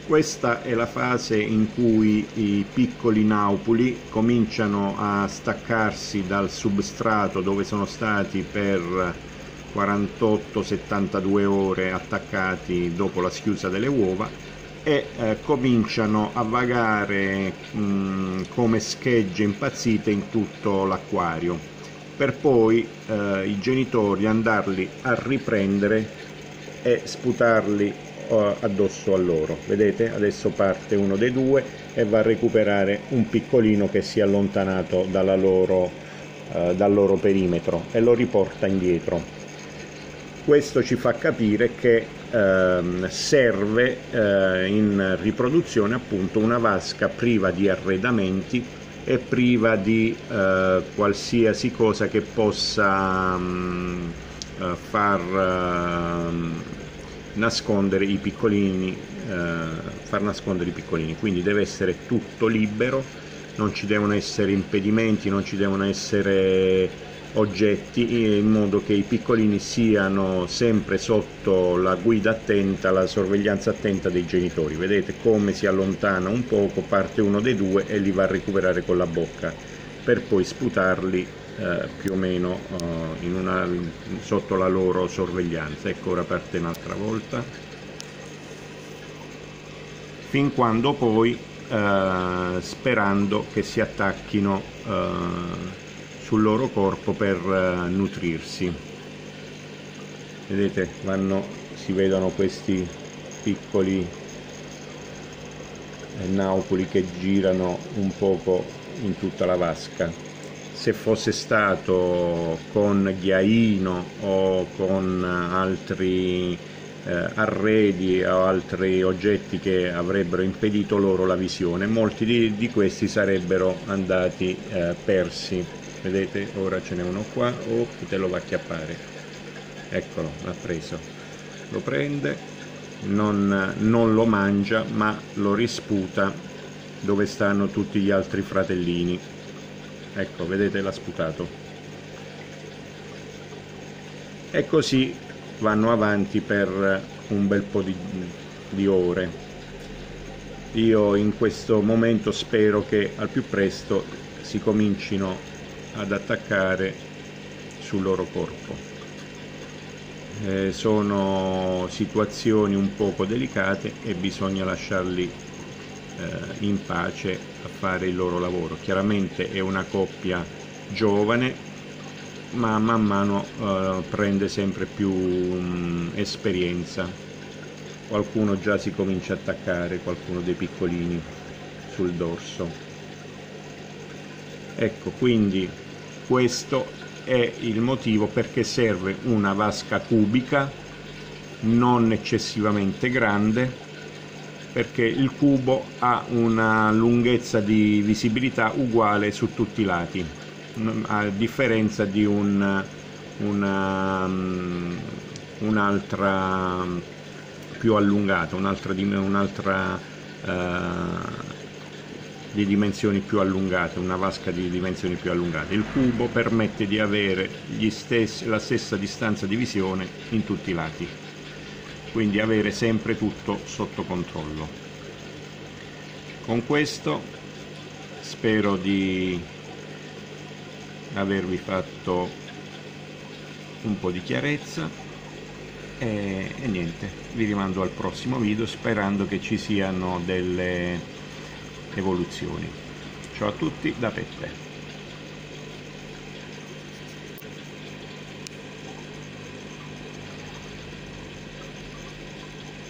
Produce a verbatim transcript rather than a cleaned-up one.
Questa è la fase in cui i piccoli naupuli cominciano a staccarsi dal substrato dove sono stati per quarantotto settantadue ore attaccati dopo la schiusa delle uova e eh, cominciano a vagare mh, come schegge impazzite in tutto l'acquario, per poi eh, i genitori andarli a riprendere e sputarli addosso a loro. Vedete, adesso parte uno dei due e va a recuperare un piccolino che si è allontanato dalla loro, eh, dal loro perimetro e lo riporta indietro. Questo ci fa capire che ehm, serve eh, in riproduzione appunto una vasca priva di arredamenti e priva di eh, qualsiasi cosa che possa mh, far uh, nascondere i piccolini, eh, far nascondere i piccolini. Quindi deve essere tutto libero, non ci devono essere impedimenti, non ci devono essere oggetti, in modo che i piccolini siano sempre sotto la guida attenta, la sorveglianza attenta dei genitori. Vedete come si allontana un poco, parte uno dei due e li va a recuperare con la bocca per poi sputarli Eh, più o meno eh, in una, sotto la loro sorveglianza. Ecco, ora parte un'altra volta, fin quando poi eh, sperando che si attacchino eh, sul loro corpo per eh, nutrirsi. Vedete, vanno, si vedono questi piccoli eh, naupuli che girano un poco in tutta la vasca. Se fosse stato con ghiaino o con altri eh, arredi o altri oggetti che avrebbero impedito loro la visione, molti di, di questi sarebbero andati eh, persi. Vedete, ora ce n'è uno qua, oh, te lo va a acchiappare, eccolo, l'ha preso, lo prende, non, non lo mangia ma lo risputa dove stanno tutti gli altri fratellini. Ecco, vedete, l'ha sputato. E così vanno avanti per un bel po' di, di ore. Io in questo momento spero che al più presto si comincino ad attaccare sul loro corpo. Eh, sono situazioni un poco delicate e bisogna lasciarli in pace a fare il loro lavoro. Chiaramente è una coppia giovane, ma man mano eh, prende sempre più um, esperienza. Qualcuno già si comincia a attaccare, qualcuno dei piccolini sul dorso. Ecco, quindi questo è il motivo perché serve una vasca cubica non eccessivamente grande, perché il cubo ha una lunghezza di visibilità uguale su tutti i lati, a differenza di un, una, un'altra più allungata, un'altra, un'altra uh, di dimensioni più allungate, una vasca di dimensioni più allungate. Il cubo permette di avere gli stessi, la stessa distanza di visione in tutti i lati, quindi avere sempre tutto sotto controllo. Con questo spero di avervi fatto un po' di chiarezza e, e niente, vi rimando al prossimo video sperando che ci siano delle evoluzioni. Ciao a tutti da Peppe.